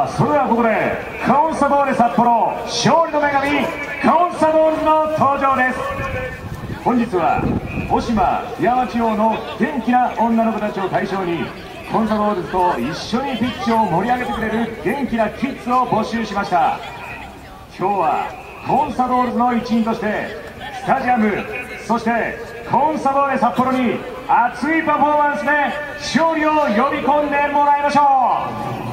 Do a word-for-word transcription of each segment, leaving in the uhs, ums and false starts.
さあ、それではここでコンサドーレ札幌勝利の女神コンサドールズの登場です。本日は渡島八幡地方の元気な女の子たちを対象にコンサドールズと一緒にピッチを盛り上げてくれる元気なキッズを募集しました。今日はコンサドールズの一員としてスタジアム、そしてコンサドーレ札幌に熱いパフォーマンスで勝利を呼び込んでもらいましょう。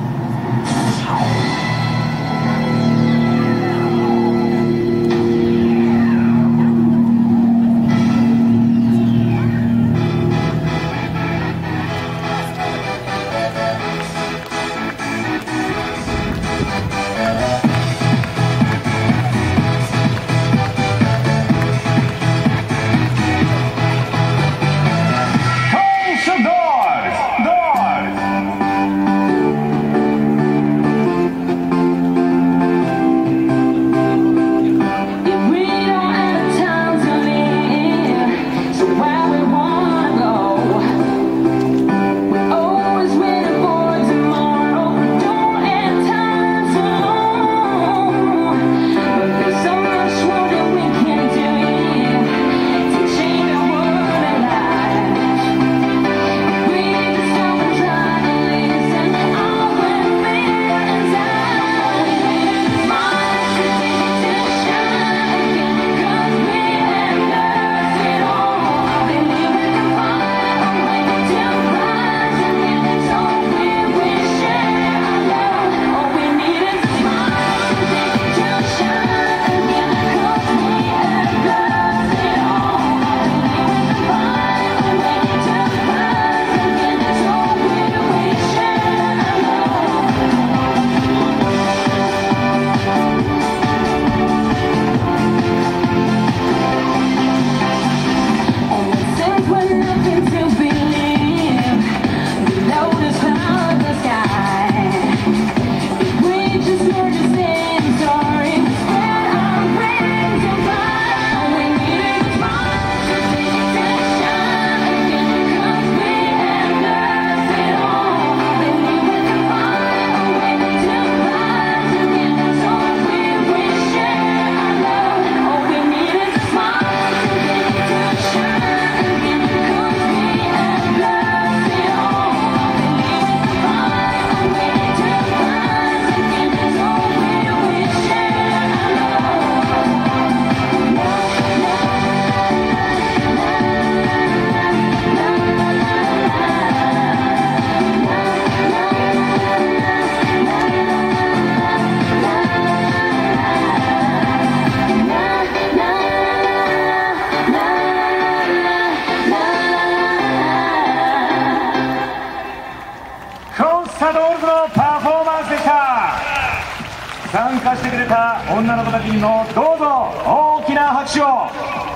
コンサドールズのパフォーマンスでした。参加してくれた女の子たちにもどうぞ大きな拍手を。